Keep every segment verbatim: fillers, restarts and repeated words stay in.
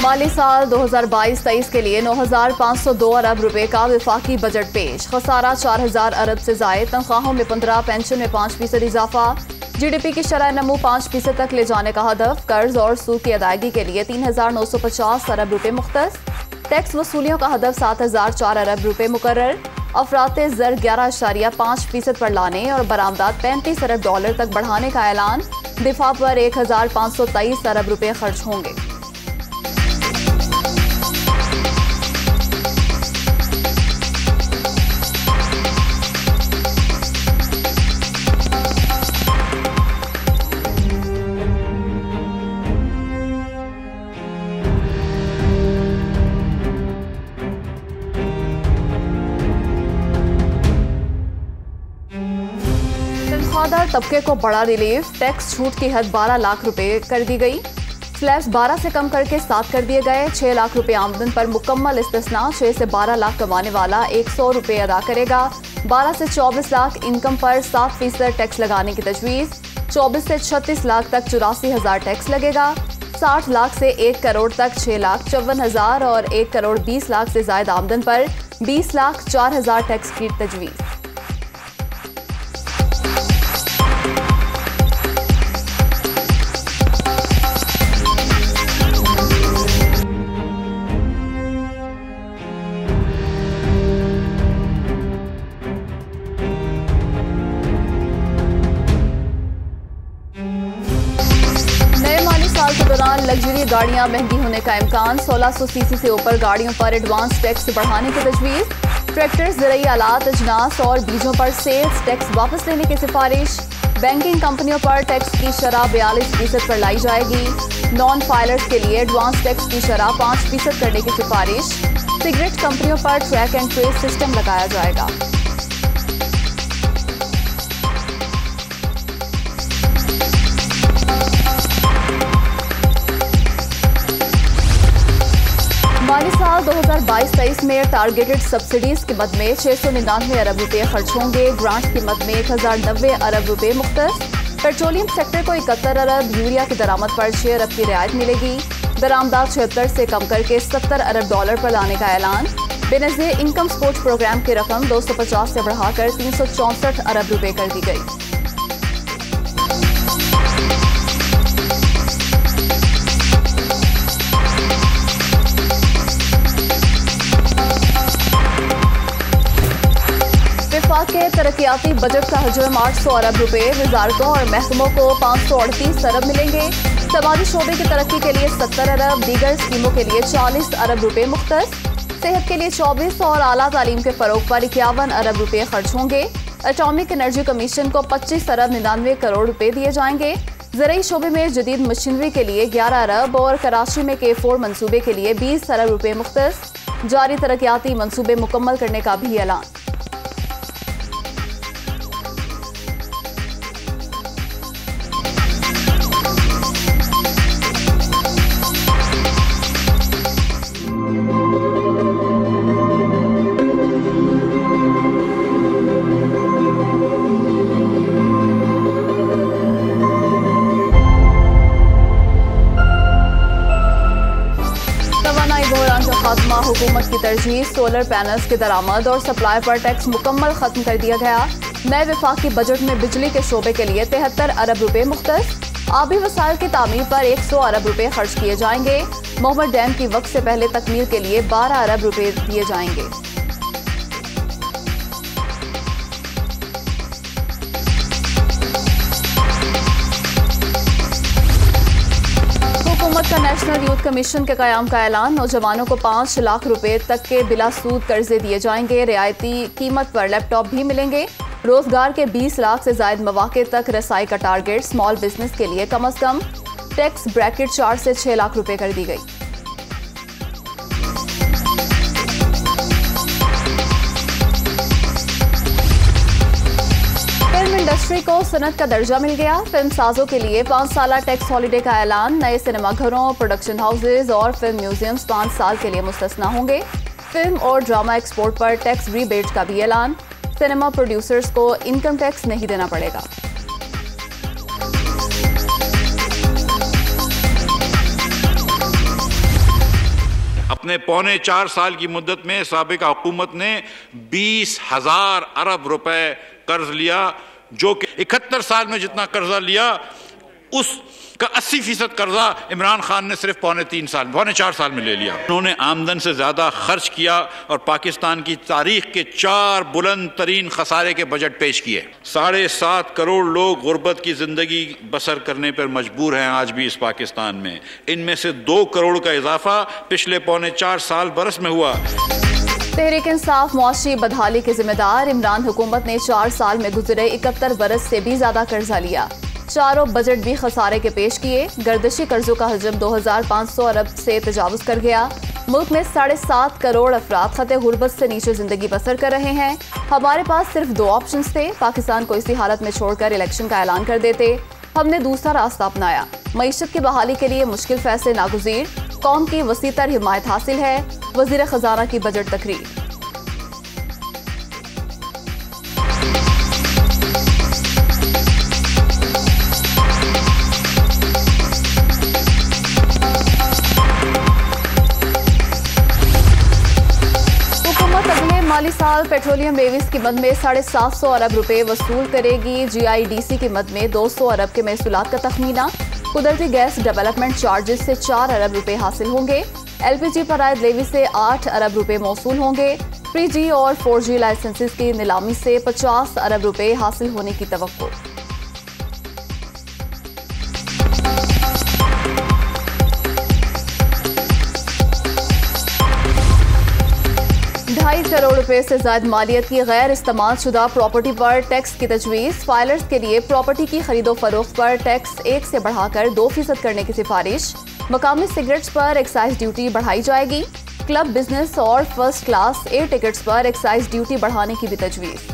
माली साल दो हज़ार बाईस तेईस के लिए नौ हज़ार पाँच सौ दो अरब रुपए का वफाकी बजट पेश। खसारा चार हज़ार अरब से जायद, तनख्वाहों में पंद्रह, पेंशन में पाँच फीसद इजाफा। जीडीपी की शरह नमू पाँच फीसद तक ले जाने का हदफ। कर्ज और सूद की अदायगी के लिए तीन हज़ार नौ सौ पचास अरब रुपए मुख्तस। टैक्स वसूलियों का हदफ सात हज़ार चार अरब रुपए मुकर्रर। अफराते ज़र ग्यारह अशारिया पाँच फीसद पर लाने और बरामदात पैंतीस अरब डॉलर तक बढ़ाने का ऐलान। दिफा पर एक हज़ार पाँच सौ तेईस अरब रुपए खर्च होंगे। तनख्वाहदार तबके को बड़ा रिलीफ। टैक्स छूट की हद बारह लाख रुपए कर दी गई। स्लैब्स बारह से कम करके सात कर दिए गए। छह लाख रुपए आमदन पर मुकम्मल इस्तिस्ना। छह से बारह लाख कमाने वाला एक सौ रुपए अदा करेगा। बारह से चौबीस लाख इनकम पर सात फीसद टैक्स लगाने की तजवीज़। चौबीस से छत्तीस लाख तक चौरासी हजार टैक्स लगेगा। साठ लाख से एक करोड़ तक छह लाख चौवन हजार और एक करोड़ बीस लाख से ज्यादा आमदन पर बीस लाख चार हजार टैक्स की तजवीज़। के दौरान लग्जरी गाड़ियां महंगी होने का इम्कान। सोलह सौ सीसी से ऊपर गाड़ियों पर एडवांस टैक्स बढ़ाने की तजवीज़। ट्रैक्टर, ज़रूरी आलात, अजनास और बीजों पर सेल्स टैक्स वापस लेने की सिफारिश। बैंकिंग कंपनियों पर टैक्स की शरह बयालीस फीसद पर लाई जाएगी। नॉन फाइलर्स के लिए एडवांस टैक्स की शरह पाँच फीसद करने की सिफारिश। सिगरेट कंपनियों पर ट्रैक एंड ट्रेस सिस्टम लगाया जाएगा। माली साल दो हज़ार बाईस तेईस में टारगेटेड सब्सिडीज की मद में छह सौ निन्यानवे अरब रुपए खर्च होंगे। ग्रांट की मद में एक हज़ार नब्बे अरब रुपए मुख्तस। पेट्रोलियम सेक्टर को इकहत्तर अरब, यूरिया की दरामद पर छह अरब की रियायत मिलेगी। बरामदात छिहत्तर से कम करके सत्तर अरब डॉलर पर लाने का ऐलान। बेनज़ीर इनकम सपोर्ट प्रोग्राम की रकम दो सौ पचास से बढ़ाकर तीन सौ चौंसठ अरब रुपए कर दी गई। के तरक्याती बजट का हजम आठ सौ अरब रुपए। वजारतों और महकमों को पाँच सौ अड़तीस अरब मिलेंगे। समाजी शोबे की तरक्की के लिए सत्तर अरब, दीगर स्कीमों के लिए चालीस अरब रुपए मुख्तस। सेहत के लिए चौबीस और आला तालीम के फरोग पर इक्यावन अरब रुपए खर्च होंगे। एटॉमिक एनर्जी कमीशन को पच्चीस अरब निन्यानवे करोड़ रुपए दिए जाएंगे। ज़रूरी शोबे में जदीद मशीनरी के लिए ग्यारह अरब और कराची में के फोर मनसूबे के लिए बीस अरब रुपए मुख्तस। जारी तरक्याती मनसूबे मुकम्मल करने का भी ऐलान। खात्मा हुकूमत की तरजीह। सोलर पैनल्स के दरामद और सप्लाई पर टैक्स मुकम्मल खत्म कर दिया गया। नए वफाकी बजट में बिजली के शोबे के लिए तिहत्तर अरब रुपए मुख्तस। आबी वसाइल की तामीर पर एक सौ अरब रुपए खर्च किए जाएंगे। मोहम्मद डैम की वक्त से पहले तकमील के लिए बारह अरब रुपए दिए जाएंगे। हुकूमत का नेशनल यूथ कमीशन के कयाम का ऐलान। नौजवानों को पाँच लाख रुपए तक के बिला सूद कर्जे दिए जाएंगे। रियायती कीमत पर लैपटॉप भी मिलेंगे। रोजगार के बीस लाख से ज्यादा मौके तक रसाई का टारगेट। स्मॉल बिजनेस के लिए कम अज कम टैक्स ब्रैकेट चार से छह लाख रुपए कर दी गई। इंडस्ट्री को सनत का दर्जा मिल गया। फिल्म साजों के लिए पाँच साल टैक्स हॉलीडे का ऐलान। नए सिनेमाघरों, प्रोडक्शन हाउसेज और फिल्म म्यूजियम्स पाँच साल के लिए मुस्तस्ना होंगे। फिल्म और ड्रामा एक्सपोर्ट पर टैक्स रीबेट का भी ऐलान। सिनेमा प्रोड्यूसर्स को इनकम टैक्स नहीं देना पड़ेगा। अपने पौने चार साल की मुद्दत में साबिका हुकूमत ने बीस हजार अरब रुपए कर्ज लिया, जो कि इकहत्तर साल में जितना कर्जा लिया उसका अस्सी फीसद कर्जा इमरान खान ने सिर्फ पौने तीन साल पौने चार साल में ले लिया। उन्होंने आमदन से ज्यादा खर्च किया और पाकिस्तान की तारीख के चार बुलंद तरीन खसारे के बजट पेश किए। साढ़े सात करोड़ लोग गुर्बत की जिंदगी बसर करने पर मजबूर हैं आज भी इस पाकिस्तान में। इनमें से दो करोड़ का इजाफा पिछले पौने चार साल बरस में हुआ। तहरीक इंसाफ मुआशी बदहाली के जिम्मेदार इमरान हुकूमत ने चार साल में गुजरे इकहत्तर बरस से भी ज्यादा कर्जा लिया। चारों बजट भी खसारे के पेश किए। गर्दिशी कर्जों का हजम दो हजार पाँच सौ अरब से तजावुज कर गया। मुल्क में साढ़े सात करोड़ अफराद खते गुर्बत से नीचे जिंदगी बसर कर रहे हैं। हमारे पास सिर्फ दो ऑप्शन थे, पाकिस्तान को इसी हालत में छोड़कर इलेक्शन का ऐलान कर देते। हमने दूसरा रास्ता अपनाया। मईशत की बहाली के लिए मुश्किल फैसले नागुज़ीर, कौम की वसीतर हिमायत हासिल है। वजीर खजाना की बजट तकरीर। माली साल पेट्रोलियम बेवीज की मद में साढ़े सात सौ अरब रुपए वसूल करेगी। जी आई डी सी की मद में दो सौ अरब के महसूलात का तखमीना। कुदरती गैस डेवलपमेंट चार्जेस से चार अरब रुपए हासिल होंगे। एल पी जी पर आयद लेवी से आठ अरब रुपए मौसूल होंगे। थ्री जी और फोर जी लाइसेंसेस की नीलामी से पचास अरब रुपए हासिल होने की तवक्को। ढाई करोड़ रुपए से ज्यादा मालियत की गैर इस्तेमाल शुदा प्रॉपर्टी पर टैक्स की तजवीज़। फाइलर्स के लिए प्रॉपर्टी की खरीदो फरोख्त पर टैक्स एक से बढ़ाकर दो फीसद करने की सिफारिश। मकामी सिगरेट्स पर एक्साइज ड्यूटी बढ़ाई जाएगी। क्लब बिजनेस और फर्स्ट क्लास एयर टिकट्स पर एक्साइज ड्यूटी बढ़ाने की भी तजवीज़।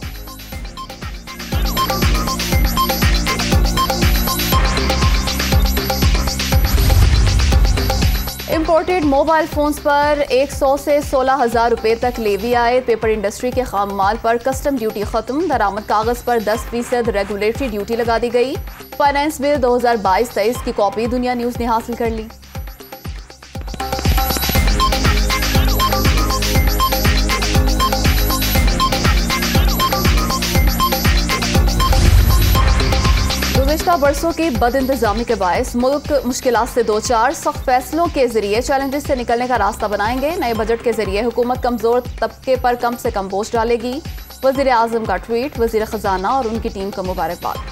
इम्पोर्टेड मोबाइल फोन्स पर सौ से सोलह हजार रुपए तक लेवी आए। पेपर इंडस्ट्री के खाम माल पर कस्टम ड्यूटी खत्म। दरामद कागज पर दस फीसद रेगुलेटरी ड्यूटी लगा दी गई। फाइनेंस बिल दो हजार बाईस तेईस की कॉपी दुनिया न्यूज ने हासिल कर ली। गुज़िश्ता बरसों की बद इंतजामी के बायस मुल्क मुश्किलात से दो चार। सख्त फैसलों के जरिए चैलेंजेस से निकलने का रास्ता बनाएंगे। नए बजट के जरिए हुकूमत कमजोर तबके पर कम से कम बोझ डालेगी। वजीर आजम का ट्वीट। वजीर खजाना और उनकी टीम को मुबारकबाद।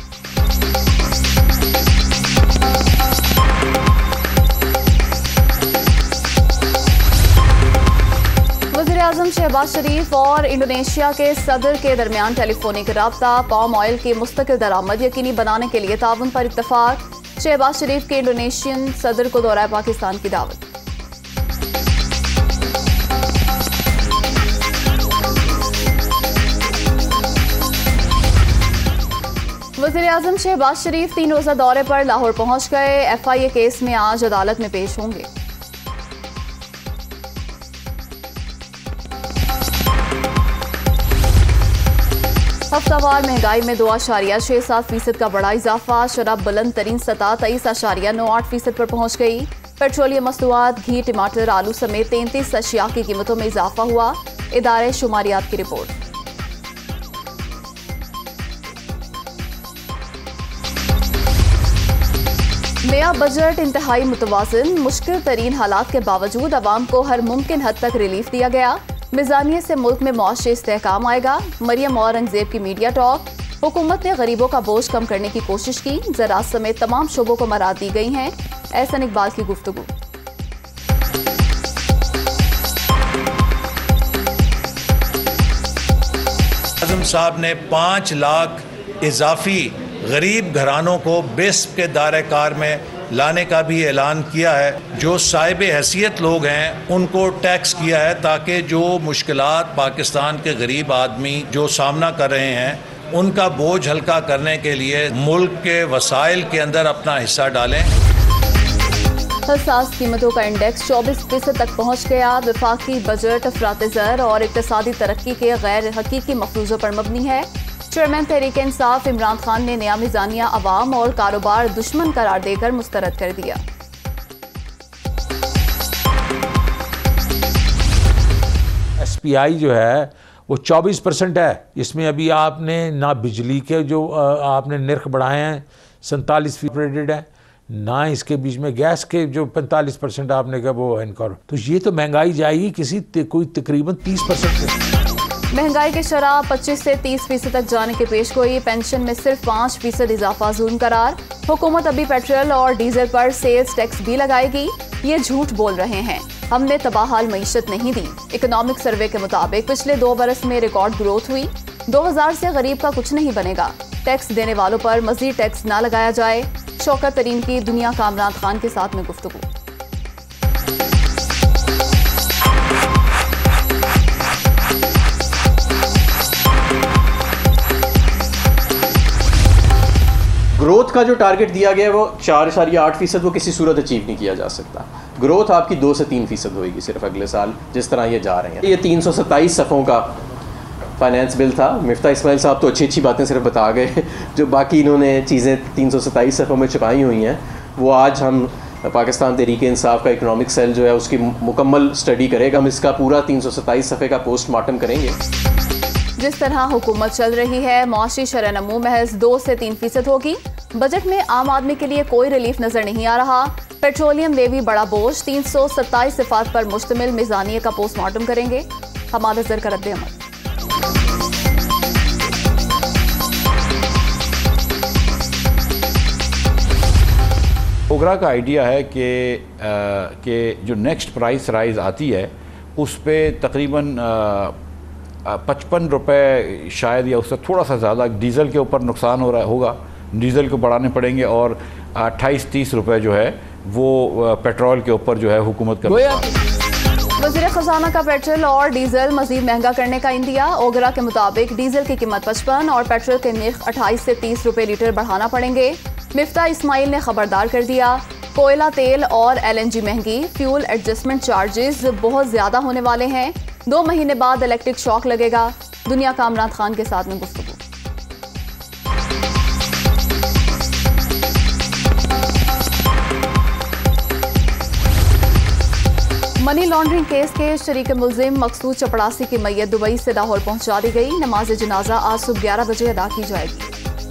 वज़ीर-ए-आज़म शहबाज शरीफ और इंडोनेशिया के सदर के दरमियान टेलीफोनिक राब्ता। पाम ऑयल की मुस्तकिल दरामद यकीनी बनाने के लिए ताउन पर इत्तफाक। शहबाज शरीफ के इंडोनेशियन सदर को दौरा पाकिस्तान की दावत। वज़ीर-ए-आज़म शहबाज शरीफ तीन रोजा दौरे पर लाहौर पहुंच गए। एफ आई ए केस में आज अदालत में पेश होंगे। हफ्तावार महंगाई में दो आशारिया छह सात फीसद का बड़ा इजाफा। शराब बुलंद तरीन सतह तेईस आशारिया नौ आठ फीसद पर पहुंच गई। पेट्रोलियम मसनूआत, घी, टमाटर, आलू समेत तैंतीस अशिया की कीमतों में इजाफा हुआ। इदारे शुमारियात की रिपोर्ट। नया बजट इंतहाई मुतवाज़िन। मुश्किल तरीन हालात के बावजूद अवाम को हर मुमकिन हद तक रिलीफ दिया गया। मिजानियत से मुल्क में मुआशी इस्तेहकाम आएगा। मरियम औरंगजेब की मीडिया टॉक। हुकूमत ने गरीबों का बोझ कम करने की कोशिश की। ज़राअत समेत तमाम शोबों को मराद दी गई हैं। एहसन इकबाल की गुफ्तगू। आज़म साहब ने पाँच लाख इजाफी गरीब घरानों को बेस्प के दायरे कार में लाने का भी ऐलान किया है। जो साहिब हैसियत लोग हैं उनको टैक्स किया है ताकि जो मुश्किलात पाकिस्तान के गरीब आदमी जो सामना कर रहे हैं उनका बोझ हल्का करने के लिए मुल्क के वसाइल के अंदर अपना हिस्सा डालें। हसास कीमतों का इंडेक्स चौबीस फीसद तक पहुँच गया। वफाकी बजट अफरात ज़र और इक़्तिसादी तरक्की के गैर हकीकी मफरूज़ों पर मबनी है। चेयरमैन तहरीक इंसाफ इमरान खान ने नया मिजानिया अवाम और कारोबार दुश्मन करार देकर मुस्तरद कर दिया। पी आई जो है वो चौबीस परसेंट है। इसमें अभी आपने ना बिजली के जो आपने निर्ख बढ़ाए हैं सैंतालीस फीसद है, ना इसके बीच में गैस के जो पैंतालीस परसेंट आपने कहा वो इनकार, तो ये तो महंगाई जाएगी किसी कोई तकरीबन तीस परसेंट। महंगाई की शरह पच्चीस से तीस फीसद तक जाने की पेशगोई, पेंशन में सिर्फ पाँच फीसद इजाफा जुल्म करार। हुकूमत अभी पेट्रोल और डीजल पर सेल्स टैक्स भी लगाएगी, ये झूठ बोल रहे हैं। हमने तबाहाल मईशत नहीं दी। इकोनॉमिक सर्वे के मुताबिक पिछले दो बरस में रिकॉर्ड ग्रोथ हुई। दो हजार से गरीब का कुछ नहीं बनेगा। टैक्स देने वालों पर मजीद टैक्स ना लगाया जाए। शौकत तरीन की दुनिया का इमरान खान के साथ में गुफ्तगू। ग्रोथ का जो टारगेट दिया गया है वो चार इशारिया आठ फीसद वो किसी सूरत अचीव नहीं किया जा सकता। ग्रोथ आपकी दो से तीन फीसद होगी सिर्फ अगले साल, जिस तरह ये जा रहे हैं। ये तीन सौ सत्ताईस सफ़ों का फाइनेंस बिल था। मिफ्ता इस्माइल साहब तो अच्छी अच्छी बातें सिर्फ बता गए, जो बाकी इन्होंने चीज़ें तीन सौ सत्ताईस सफ़ों में छुपाई हुई हैं वो आज हम पाकिस्तान तहरीक इंसाफ का इकनॉमिक सेल जो है उसकी मुकम्मल स्टडी करेगा। हम इसका पूरा तीन सौ सत्ताईस सफ़े का पोस्टमार्टम करेंगे। जिस तरह हुकूमत चल रही है, मुआशी शरह नमू महज दो से तीन फीसद होगी। बजट में आम आदमी के लिए कोई रिलीफ नजर नहीं आ रहा। पेट्रोलियम लेवी बड़ा बोझ, तीन सौ सत्ताईस सिफात पर मुश्तमिल मिजानिया का पोस्टमार्टम करेंगे। हमाद अजहर का रद्द-ए-अमल। ओगरा का आइडिया है कि कि जो नेक्स्ट प्राइस राइज आती है उस पर तकरीबन पचपन रुपये शायद या उससे थोड़ा सा ज़्यादा डीज़ल के ऊपर नुकसान हो रहा होगा, डीज़ल को बढ़ाने पड़ेंगे और अट्ठाईस तीस रुपये जो है वो पेट्रोल के ऊपर जो है हुकूमत का। वज़ीर ख़ज़ाना का पेट्रोल और डीजल मजीद महंगा करने का इंदिया। ओगरा के मुताबिक डीजल की कीमत पचपन और पेट्रोल के निर्ख अट्ठाईस से तीस रुपये लीटर बढ़ाना पड़ेंगे। मिफ्ता इस्माइल ने खबरदार कर दिया, कोयला तेल और एल एन जी महंगी, फ्यूल एडजस्टमेंट चार्जेस बहुत ज्यादा होने वाले हैं। दो महीने बाद इलेक्ट्रिक शॉक लगेगा। दुनिया का इमरान खान के साथ में गुफ्तगू। मनी लॉन्ड्रिंग केस के शरीक मुलजिम मकसूद चपड़ासी की मैयत दुबई से लाहौर पहुंचा दी गई। नमाज जनाजा आज सुबह ग्यारह बजे अदा की जाएगी।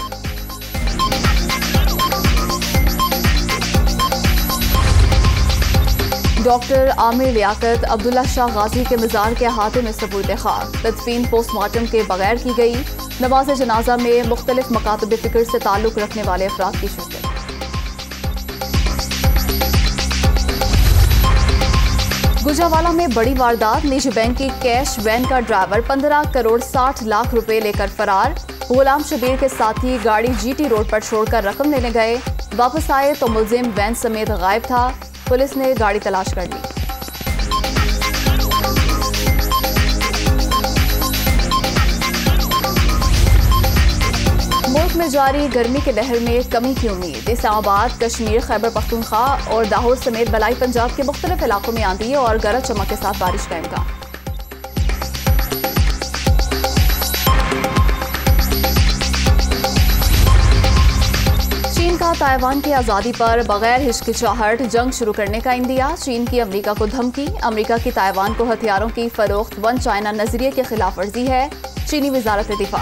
डॉक्टर आमिर लियाकत अब्दुल्ला शाह गाजी के मज़ार के अहाते में सबूत खाक, तदफीन पोस्टमार्टम के बगैर की गई। नमाज जनाजा में मुख्तलिफ मकातब फ़िक्र से ताल्लुक़ रखने वाले अफराद की शिरकत। गुजरावाला में बड़ी वारदात, निजी बैंक की कैश वैन का ड्राइवर पंद्रह करोड़ साठ लाख रुपए लेकर फरार। गुलाम शबीर के साथी गाड़ी जीटी रोड पर छोड़कर रकम लेने गए, वापस आए तो मुलजिम वैन समेत गायब था। पुलिस ने गाड़ी तलाश कर ली। मुल्क में जारी गर्मी की लहर में कमी की उम्मीद। इस्लामाबाद, कश्मीर, खैबर पख्तूनख्वा और दाहोद समेत बलाई पंजाब के मुख्तलिफ इलाकों में आंधी और गरज चमक के साथ बारिश का इम्कान। चीन का ताइवान की आज़ादी पर बगैर हिचकिचाहट जंग शुरू करने का इंदिया। चीन की अमेरिका को धमकी, अमेरिका की ताइवान को हथियारों की फरोख्त वन चाइना नजरिए के खिलाफ वर्जी है। चीनी वजारत दिफा।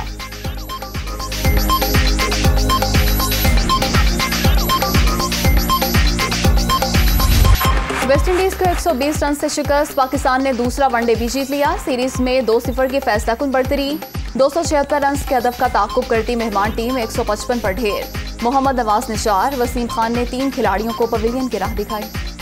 वेस्टइंडीज को एक सौ बीस रन से शिकस्त, पाकिस्तान ने दूसरा वनडे भी जीत लिया। सीरीज में दो सिफर की फैसला कुन बढ़तरी। दो सौ छिहत्तर रन के हदफ का ताक़ुब करती मेहमान टीम एक सौ पचपन पर ढेर। मोहम्मद नवाज निशार, वसीम खान ने तीन खिलाड़ियों को पवेलियन की राह दिखाई।